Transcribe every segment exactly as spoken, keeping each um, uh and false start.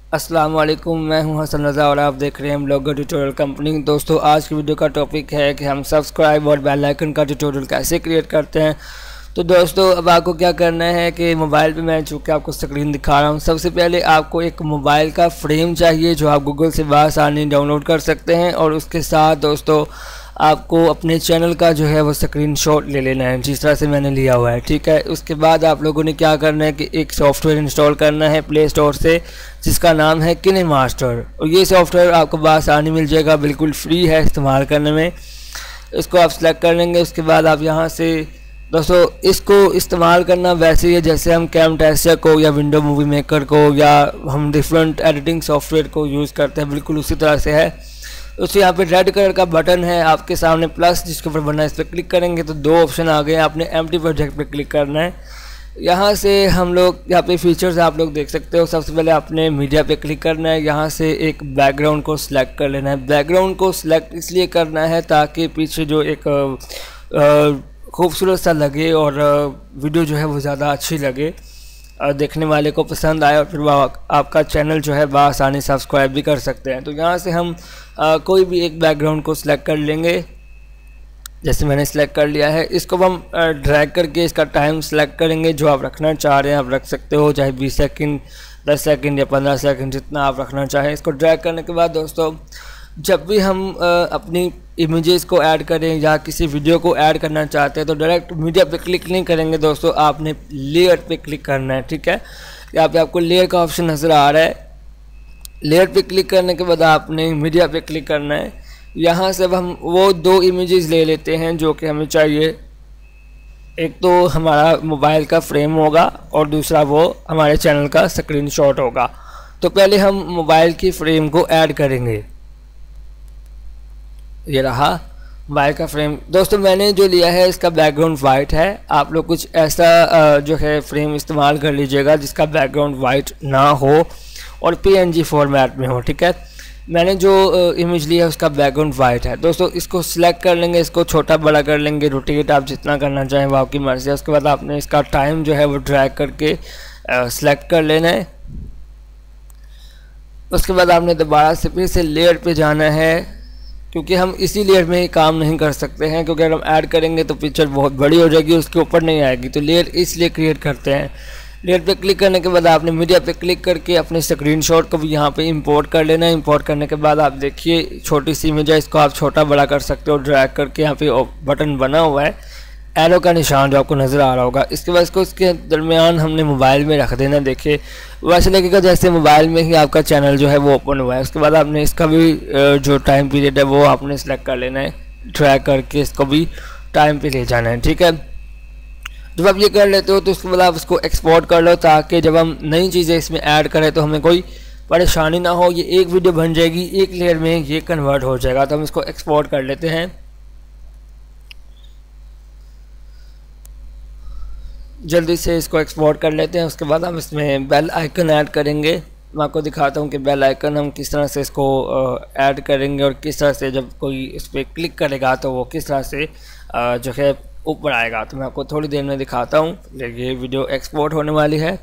अस्सलाम वालेकुम, मैं हूं हसन रज़ा और आप देख रहे हैं ब्लॉगर ट्यूटोरियल कंपनी। दोस्तों, आज की वीडियो का टॉपिक है कि हम सब्सक्राइब और बेल आइकन का ट्यूटोरियल कैसे क्रिएट करते हैं। तो दोस्तों, अब आपको क्या करना है कि मोबाइल पे मैं चूँकि आपको स्क्रीन दिखा रहा हूं, सबसे पहले आपको एक मोबाइल का फ्रेम चाहिए जो आप गूगल से बासानी डाउनलोड कर सकते हैं। और उसके साथ दोस्तों आपको अपने चैनल का जो है वो स्क्रीनशॉट ले लेना है, जिस तरह से मैंने लिया हुआ है। ठीक है, उसके बाद आप लोगों ने क्या करना है कि एक सॉफ्टवेयर इंस्टॉल करना है प्ले स्टोर से, जिसका नाम है किनेमास्टर। और ये सॉफ्टवेयर आपको बासानी मिल जाएगा, बिल्कुल फ्री है इस्तेमाल करने में। इसको आप सेलेक्ट कर लेंगे। उसके बाद आप यहाँ से दोस्तों इसको इस्तेमाल करना वैसे ही है जैसे हम कैमटेसिया को या विंडो मूवी मेकर को या हम डिफरेंट एडिटिंग सॉफ्टवेयर को यूज़ करते हैं, बिल्कुल उसी तरह से है। उससे यहाँ पे रेड कलर का बटन है आपके सामने प्लस, जिसके ऊपर बना है, इस पर क्लिक करेंगे तो दो ऑप्शन आ गए। आपने एम्प्टी प्रोजेक्ट पे क्लिक करना है। यहाँ से हम लोग यहाँ पे फीचर्स आप लोग देख सकते हो। सबसे पहले आपने मीडिया पे क्लिक करना है। यहाँ से एक बैकग्राउंड को सिलेक्ट कर लेना है। बैकग्राउंड को सिलेक्ट इसलिए करना है ताकि पीछे जो एक खूबसूरत सा लगे और वीडियो जो है वो ज़्यादा अच्छी लगे और देखने वाले को पसंद आए, और फिर वो आपका चैनल जो है बआसानी सब्सक्राइब भी कर सकते हैं। तो यहाँ से हम आ, कोई भी एक बैकग्राउंड को सिलेक्ट कर लेंगे, जैसे मैंने सिलेक्ट कर लिया है। इसको हम ड्रैग करके इसका टाइम सेलेक्ट करेंगे, जो आप रखना चाह रहे हैं आप रख सकते हो, चाहे बीस सेकंड, दस सेकंड या पंद्रह सेकंड, जितना आप रखना चाहें। इसको ड्रैग करने के बाद दोस्तों जब भी हम आ, अपनी इमेजेस को ऐड करें या किसी वीडियो को ऐड करना चाहते हैं तो डायरेक्ट मीडिया पे क्लिक नहीं करेंगे दोस्तों, आपने लेयर पे क्लिक करना है। ठीक है, यहाँ पे आपको लेयर का ऑप्शन नज़र आ रहा है। लेयर पे क्लिक करने के बाद आपने मीडिया पे क्लिक करना है। यहाँ से अब हम वो दो इमेजेस ले लेते हैं जो कि हमें चाहिए। एक तो हमारा मोबाइल का फ्रेम होगा और दूसरा वो हमारे चैनल का स्क्रीनशॉट होगा। तो पहले हम मोबाइल की फ्रेम को ऐड करेंगे। ये रहा मोबाइल का फ्रेम। दोस्तों मैंने जो लिया है इसका बैकग्राउंड वाइट है। आप लोग कुछ ऐसा जो है फ्रेम इस्तेमाल कर लीजिएगा जिसका बैकग्राउंड वाइट ना हो और पीएनजी फॉर्मेट में हो। ठीक है, मैंने जो इमेज लिया है उसका बैकग्राउंड वाइट है। दोस्तों इसको सिलेक्ट कर लेंगे, इसको छोटा बड़ा कर लेंगे, रोटेट आप जितना करना चाहें वो आपकी मर्ज़ी है। उसके बाद आपने इसका टाइम जो है वो ड्रैग करके सिलेक्ट कर लेना है। उसके बाद आपने दोबारा से फिर से लेयर पे जाना है, क्योंकि हम इसी लेयर में ही काम नहीं कर सकते हैं, क्योंकि अगर हम ऐड करेंगे तो पिक्चर बहुत बड़ी हो जाएगी, उसके ऊपर नहीं आएगी। तो लेयर इसलिए क्रिएट करते हैं। लेयर पे क्लिक करने के बाद आपने मीडिया पे क्लिक करके अपने स्क्रीनशॉट को भी यहाँ पे इंपोर्ट कर लेना है। इंपोर्ट करने के बाद आप देखिए छोटी सी इमेज है, इसको आप छोटा बड़ा कर सकते हो ड्रैग करके। यहाँ पे बटन बना हुआ है, एरो का निशान जो आपको नज़र आ रहा होगा। इसके बाद इसको इसके दरमियान हमने मोबाइल में रख देना। देखिए वैसे लगेगा जैसे मोबाइल में ही आपका चैनल जो है वो ओपन हुआ है। उसके बाद आपने इसका भी जो टाइम पीरियड है वो आपने सेलेक्ट कर लेना है, ड्रैग करके इसको भी टाइम पे ले जाना है। ठीक है, जब आप ये कर लेते हो तो उसके बाद आप इसको एक्सपोर्ट कर लो, ताकि जब हम नई चीज़ें इसमें ऐड करें तो हमें कोई परेशानी ना हो। ये एक वीडियो बन जाएगी, एक लेयर में ये कन्वर्ट हो जाएगा। तो हम इसको एक्सपोर्ट कर लेते हैं। जल्दी से इसको एक्सपोर्ट कर लेते हैं। उसके बाद हम इसमें बेल आइकन ऐड करेंगे। मैं आपको दिखाता हूँ कि बेल आइकन हम किस तरह से इसको ऐड करेंगे और किस तरह से जब कोई इस पर क्लिक करेगा तो वो किस तरह से जो है ऊपर आएगा। तो मैं आपको थोड़ी देर में दिखाता हूँ। ये वीडियो एक्सपोर्ट होने वाली है।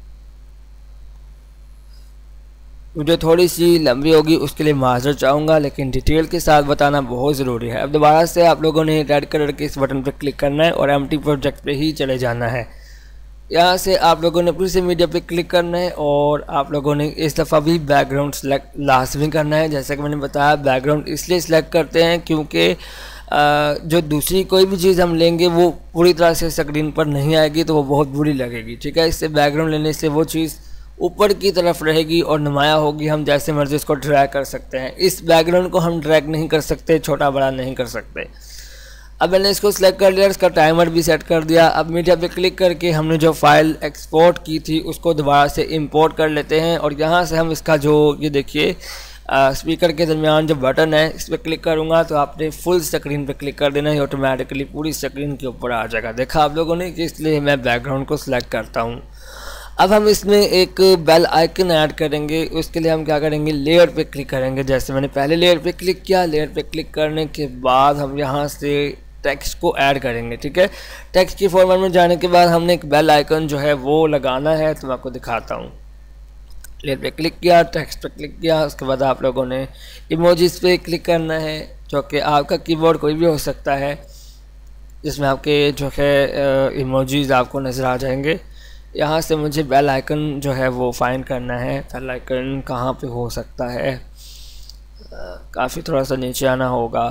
वीडियो थोड़ी सी लंबी होगी, उसके लिए माजरत चाहूँगा, लेकिन डिटेल के साथ बताना बहुत ज़रूरी है। अब दोबारा से आप लोगों ने रेड कलर के इस बटन पर क्लिक करना है और एम्प्टी प्रोजेक्ट पे ही चले जाना है। यहाँ से आप लोगों ने फिर से मीडिया पे क्लिक करना है और आप लोगों ने इस दफ़ा भी बैकग्राउंड सेलेक्ट लाजमी करना है। जैसा कि मैंने बताया, बैकग्राउंड इसलिए सिलेक्ट करते हैं क्योंकि जो दूसरी कोई भी चीज़ हम लेंगे वो पूरी तरह से स्क्रीन पर नहीं आएगी तो वो बहुत बुरी लगेगी। ठीक है, इससे बैकग्राउंड लेने से वो चीज़ ऊपर की तरफ रहेगी और नुमाया होगी। हम जैसे मर्जी इसको ड्रैग कर सकते हैं। इस बैकग्राउंड को हम ड्रैग नहीं कर सकते, छोटा बड़ा नहीं कर सकते। अब मैंने इसको सिलेक्ट कर लिया, इसका टाइमर भी सेट कर दिया। अब मीडिया पे क्लिक करके हमने जो फाइल एक्सपोर्ट की थी उसको दोबारा से इंपोर्ट कर लेते हैं। और यहाँ से हम इसका जो ये देखिए स्पीकर के दरमियान जो बटन है इस पर क्लिक करूँगा तो आपने फुल स्क्रीन पे क्लिक कर देना है, ऑटोमेटिकली पूरी स्क्रीन के ऊपर आ जाएगा। देखा आप लोगों ने कि इसलिए मैं बैकग्राउंड को सिलेक्ट करता हूँ। अब हम इसमें एक बेल आइकन ऐड करेंगे। उसके लिए हम क्या करेंगे, लेयर पे क्लिक करेंगे। जैसे मैंने पहले लेयर पे क्लिक किया, लेयर पे क्लिक करने के बाद हम यहाँ से टेक्स्ट को ऐड करेंगे। ठीक है, टेक्स्ट की फॉर्मेट में जाने के बाद हमने एक बेल आइकन जो है वो लगाना है। तो मैं आपको दिखाता हूँ। लेयर पे क्लिक किया, टेक्स्ट पे क्लिक किया, उसके बाद आप लोगों ने इमोजीज पे क्लिक करना है, जो कि आपका कीबोर्ड कोई भी हो सकता है, जिसमें आपके जो है इमोजीज आपको नज़र आ जाएंगे। यहाँ से मुझे बेल आइकन जो है वो फाइंड करना है। बेल आइकन कहाँ पे हो सकता है, काफ़ी थोड़ा सा नीचे आना होगा।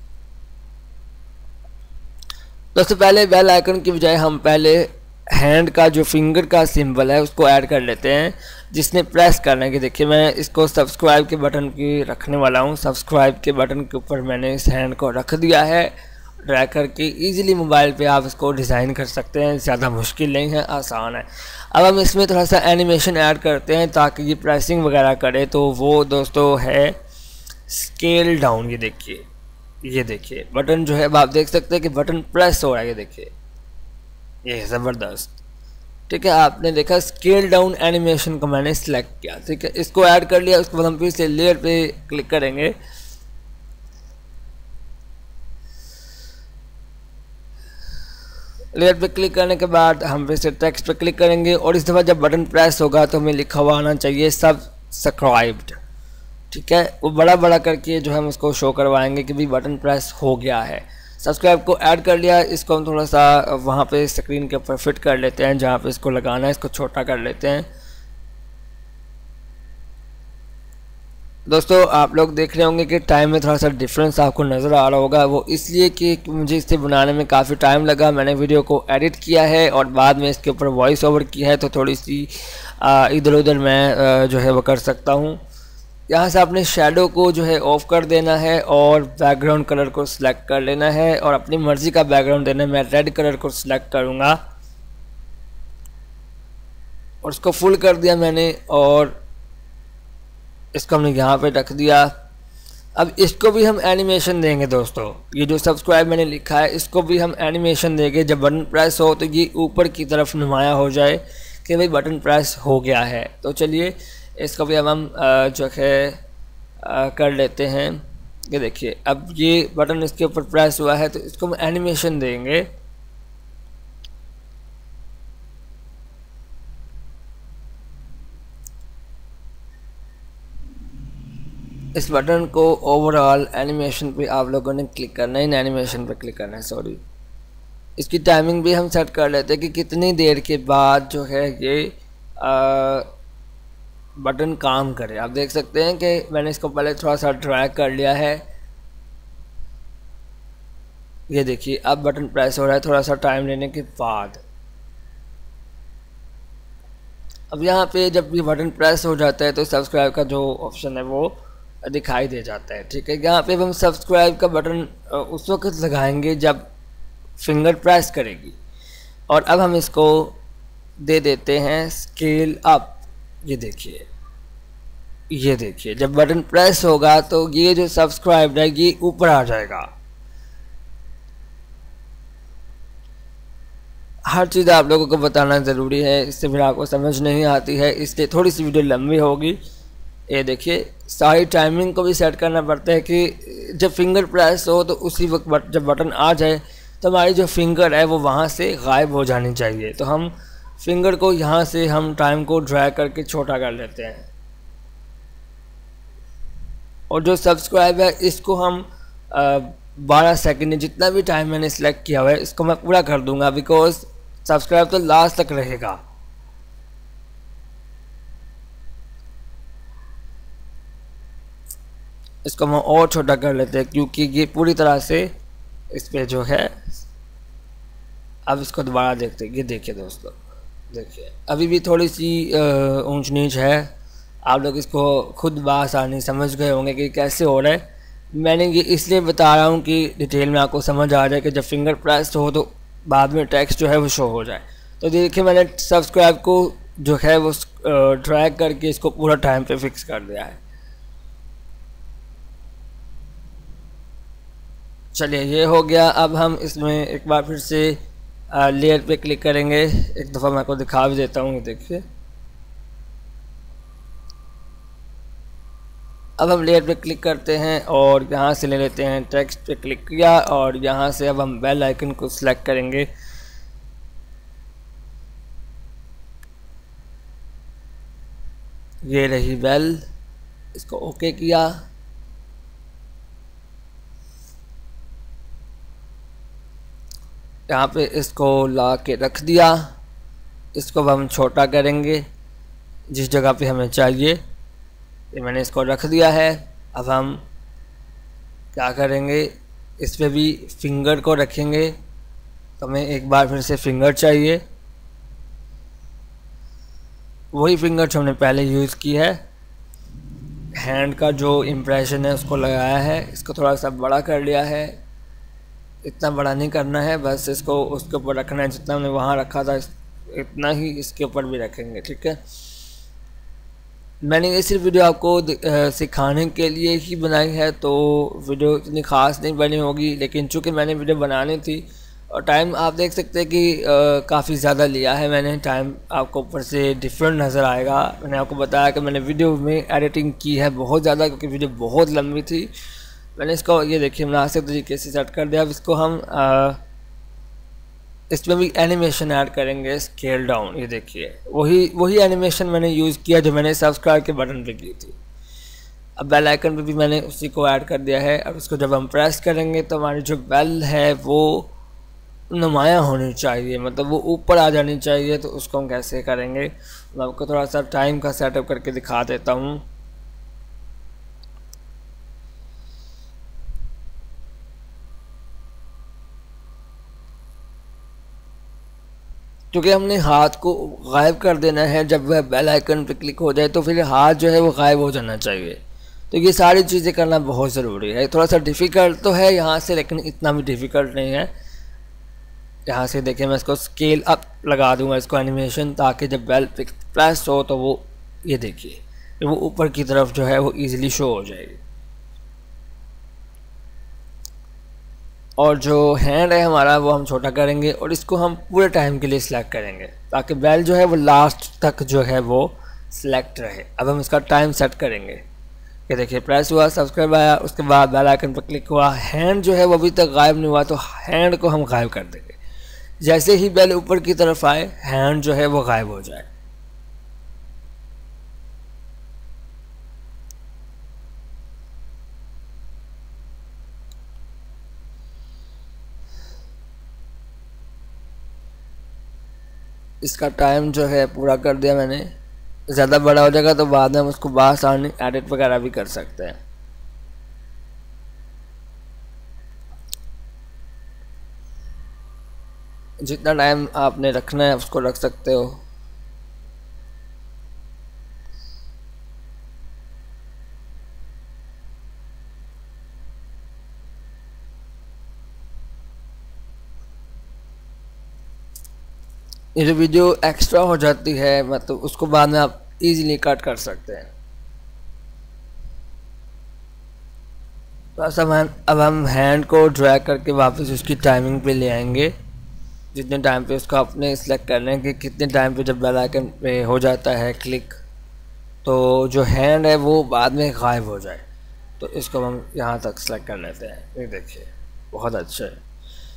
दोस्तों पहले बेल आइकन की बजाय हम पहले हैंड का जो फिंगर का सिंबल है उसको ऐड कर लेते हैं, जिसने प्रेस करने की। देखिए मैं इसको सब्सक्राइब के बटन की रखने वाला हूँ। सब्सक्राइब के बटन के ऊपर मैंने इस हैंड को रख दिया है। ड्रैग करके इजीली मोबाइल पे आप इसको डिज़ाइन कर सकते हैं, ज़्यादा मुश्किल नहीं है, आसान है। अब हम इसमें थोड़ा सा एनिमेशन ऐड करते हैं ताकि ये प्रेसिंग वगैरह करे, तो वो दोस्तों है स्केल डाउन। ये देखिए, ये देखिए बटन जो है, अब आप देख सकते हैं कि बटन प्रेस हो रहा है। ये देखिए, ये ज़बरदस्त। ठीक है, आपने देखा स्केल डाउन एनिमेशन को मैंने सिलेक्ट किया। ठीक है, इसको ऐड कर लिया। उसके बाद हम फिर से लेयर पे क्लिक करेंगे। लेयर पे क्लिक करने के बाद हम फिर से टेक्स्ट पे क्लिक करेंगे और इस दफ़ा जब बटन प्रेस होगा तो हमें लिखा हुआ आना चाहिए सब्सक्राइब्ड। ठीक है, वो बड़ा बड़ा करके जो हम उसको शो करवाएंगे कि भाई बटन प्रेस हो गया है। सब्सक्राइब को ऐड कर लिया। इसको हम थोड़ा सा वहाँ पे स्क्रीन के ऊपर फिट कर लेते हैं, जहाँ पे इसको लगाना है इसको छोटा कर लेते हैं। दोस्तों आप लोग देख रहे होंगे कि टाइम में थोड़ा सा डिफरेंस आपको नज़र आ रहा होगा। वो इसलिए कि मुझे इसे बनाने में काफ़ी टाइम लगा। मैंने वीडियो को एडिट किया है और बाद में इसके ऊपर वॉइस ओवर किया है, तो थोड़ी सी इधर उधर मैं जो है वो कर सकता हूँ। यहाँ से आपने शैडो को जो है ऑफ कर देना है और बैकग्राउंड कलर को सिलेक्ट कर लेना है और अपनी मर्ज़ी का बैकग्राउंड देना है। मैं रेड कलर को सिलेक्ट करूँगा और उसको फुल कर दिया मैंने और इसको हमने यहाँ पे रख दिया। अब इसको भी हम एनिमेशन देंगे दोस्तों। ये जो सब्सक्राइब मैंने लिखा है इसको भी हम एनिमेशन देंगे। जब बटन प्रेस हो तो ये ऊपर की तरफ नुमाया हो जाए कि भाई बटन प्रेस हो गया है। तो चलिए इसको भी अब हम जो है कर लेते हैं। ये देखिए, अब ये बटन इसके ऊपर प्रेस हुआ है तो इसको हम एनिमेशन देंगे। इस बटन को ओवरऑल एनिमेशन पे आप लोगों ने क्लिक करना है, इन एनिमेशन पे क्लिक करना है, सॉरी। इसकी टाइमिंग भी हम सेट कर लेते हैं कि कितनी देर के बाद जो है ये आ, बटन काम करे। आप देख सकते हैं कि मैंने इसको पहले थोड़ा सा ड्रैग कर लिया है। ये देखिए अब बटन प्रेस हो रहा है थोड़ा सा टाइम लेने के बाद। अब यहाँ पे जब ये बटन प्रेस हो जाता है तो सब्सक्राइब का जो ऑप्शन है वो दिखाई दे जाता है। ठीक है, यहाँ पे हम सब्सक्राइब का बटन उस वक्त लगाएंगे जब फिंगर प्रेस करेगी। और अब हम इसको दे देते हैं स्केल अप। ये देखिए, ये देखिए जब बटन प्रेस होगा तो ये जो सब्सक्राइब है ये ऊपर आ जाएगा। हर चीज़ आप लोगों को बताना ज़रूरी है, इससे फिर आपको समझ नहीं आती है, इसलिए थोड़ी सी वीडियो लंबी होगी। ये देखिए सारी टाइमिंग को भी सेट करना पड़ता है कि जब फिंगर प्रेस हो तो उसी वक्त बट, जब बटन आ जाए तो हमारी जो फिंगर है वो वहाँ से गायब हो जानी चाहिए। तो हम फिंगर को यहाँ से हम टाइम को ड्रैग करके छोटा कर लेते हैं और जो सब्सक्राइब है इसको हम बारह सेकंड जितना भी टाइम मैंने सेलेक्ट किया हुआ है इसको मैं पूरा कर दूंगा, बिकॉज सब्सक्राइब तो लास्ट तक रहेगा। इसको हम और छोटा कर लेते हैं क्योंकि ये पूरी तरह से इस पे जो है। अब इसको दोबारा देखते हैं। ये देखिए दोस्तों, देखिए अभी भी थोड़ी सी ऊंच नीच है। आप लोग इसको खुद बासानी समझ गए होंगे कि कैसे हो रहा है। मैंने ये इसलिए बता रहा हूँ कि डिटेल में आपको समझ आ जाए कि जब फिंगर प्रेस हो तो बाद में टेक्स्ट जो है वो शो हो जाए। तो देखिए मैंने सब्सक्राइब को जो है वो ड्रैग करके इसको पूरा टाइम पे फिक्स कर दिया है। चलिए ये हो गया। अब हम इसमें एक बार फिर से लेयर पे क्लिक करेंगे। एक दफ़ा मैं आपको दिखा भी देता हूँ। देखिए अब हम लेयर पे क्लिक करते हैं और यहाँ से ले लेते हैं टेक्स्ट पे क्लिक किया और यहाँ से अब हम बेल आइकन को सिलेक्ट करेंगे। ये रही बेल, इसको ओके किया। यहाँ पे इसको ला के रख दिया। इसको हम छोटा करेंगे जिस जगह पे हमें चाहिए। ये मैंने इसको रख दिया है। अब हम क्या करेंगे, इस पे भी फिंगर को रखेंगे। तो हमें एक बार फिर से फिंगर चाहिए, वही फिंगर जो हमने पहले यूज़ की है। हैंड का जो इम्प्रेशन है उसको लगाया है। इसको थोड़ा सा बड़ा कर लिया है, इतना बड़ा नहीं करना है, बस इसको उसके ऊपर रखना है जितना हमने वहाँ रखा था, इतना ही इसके ऊपर भी रखेंगे। ठीक है, मैंने ये सिर्फ वीडियो आपको सिखाने के लिए ही बनाई है, तो वीडियो इतनी ख़ास नहीं बनी होगी। लेकिन चूँकि मैंने वीडियो बनानी थी और टाइम आप देख सकते हैं कि काफ़ी ज़्यादा लिया है मैंने। टाइम आपको ऊपर से डिफरेंट नज़र आएगा। मैंने आपको बताया कि मैंने वीडियो में एडिटिंग की है बहुत ज़्यादा, क्योंकि वीडियो बहुत लंबी थी। मैंने इसको ये देखिए मुनासिब तरीके से सेट कर दिया। अब इसको हम आ, इसमें भी एनिमेशन ऐड करेंगे, स्केल डाउन। ये देखिए वही वही एनिमेशन मैंने यूज़ किया जो मैंने सब्सक्राइब के बटन पे की थी। अब बेल आइकन पे भी मैंने उसी को ऐड कर दिया है। अब इसको जब हम प्रेस करेंगे तो हमारी जो बेल है वो नुमाया होनी चाहिए, मतलब वो ऊपर आ जानी चाहिए। तो उसको हम कैसे करेंगे, मैं आपको थोड़ा सा टाइम का सेटअप करके दिखा देता हूँ। क्योंकि हमने हाथ को गायब कर देना है, जब वह बेल आइकन पे क्लिक हो जाए तो फिर हाथ जो है वो गायब हो जाना चाहिए। तो ये सारी चीज़ें करना बहुत ज़रूरी है। थोड़ा सा डिफ़िकल्ट तो है यहाँ से, लेकिन इतना भी डिफ़िकल्ट नहीं है। यहाँ से देखिए मैं इसको स्केल अप लगा दूंगा इसको एनिमेशन, ताकि जब बेल प्रेस हो तो वो ये देखिए वो ऊपर की तरफ जो है वो इजीली शो हो जाएगी। और जो हैंड है हमारा वो हम छोटा करेंगे और इसको हम पूरे टाइम के लिए सिलेक्ट करेंगे, ताकि बेल जो है वो लास्ट तक जो है वो सिलेक्ट रहे। अब हम इसका टाइम सेट करेंगे। ये देखिए प्रेस हुआ, सब्सक्राइब आया, उसके बाद बेल आइकन पर क्लिक हुआ। हैंड जो है वो अभी तक गायब नहीं हुआ, तो हैंड को हम गायब कर देंगे। जैसे ही बेल ऊपर की तरफ आए हैंड जो है वो गायब हो जाए। इसका टाइम जो है पूरा कर दिया मैंने। ज़्यादा बड़ा हो जाएगा तो बाद में हम उसको बासानी एडिट वगैरह भी कर सकते हैं। जितना टाइम आपने रखना है उसको रख सकते हो। ये जो वीडियो एक्स्ट्रा हो जाती है मतलब उसको बाद में आप इजीली कट कर सकते हैं। बस अब हम अब हम हैंड को ड्रैग करके वापस उसकी टाइमिंग पे ले आएंगे। जितने टाइम पे उसको अपने सिलेक्ट कर लें कि कितने टाइम पे जब बेल आइकन पे हो जाता है क्लिक, तो जो हैंड है वो बाद में गायब हो जाए। तो इसको हम यहाँ तक सिलेक्ट कर लेते हैं। ये देखिए बहुत अच्छा है।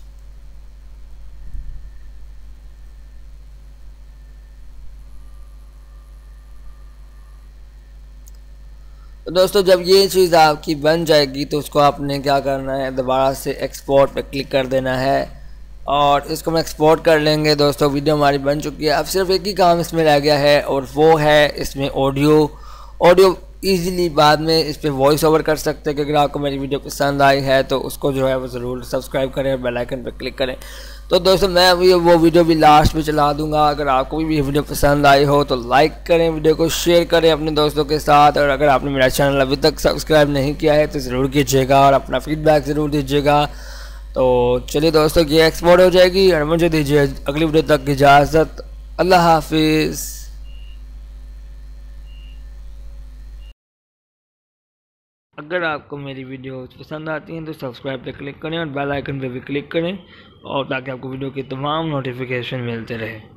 तो दोस्तों जब ये चीज़ आपकी बन जाएगी तो उसको आपने क्या करना है, दोबारा से एक्सपोर्ट पे क्लिक कर देना है और इसको हम एक्सपोर्ट कर लेंगे। दोस्तों वीडियो हमारी बन चुकी है। अब सिर्फ एक ही काम इसमें रह गया है और वो है इसमें ऑडियो। ऑडियो इजीली बाद में इस पर वॉइस ओवर कर सकते हैं, क्योंकि अगर आपको मेरी वीडियो पसंद आई है तो उसको जो है वो ज़रूर सब्सक्राइब करें और बेल आइकन पर क्लिक करें। तो दोस्तों मैं अभी वो वीडियो भी लास्ट में चला दूंगा। अगर आपको भी ये वीडियो पसंद आई हो तो लाइक करें, वीडियो को शेयर करें अपने दोस्तों के साथ। और अगर आपने मेरा चैनल अभी तक सब्सक्राइब नहीं किया है तो ज़रूर कीजिएगा और अपना फीडबैक ज़रूर दीजिएगा। तो चलिए दोस्तों ये एक्सपोर्ट हो जाएगी और मुझे दीजिए अगली वीडियो तक की इजाज़त। अल्लाह हाफिज़। अगर आपको मेरी वीडियो पसंद आती हैं तो सब्सक्राइब पे क्लिक करें और बेल आइकन पे भी क्लिक करें, और ताकि आपको वीडियो की तमाम नोटिफिकेशन मिलते रहे।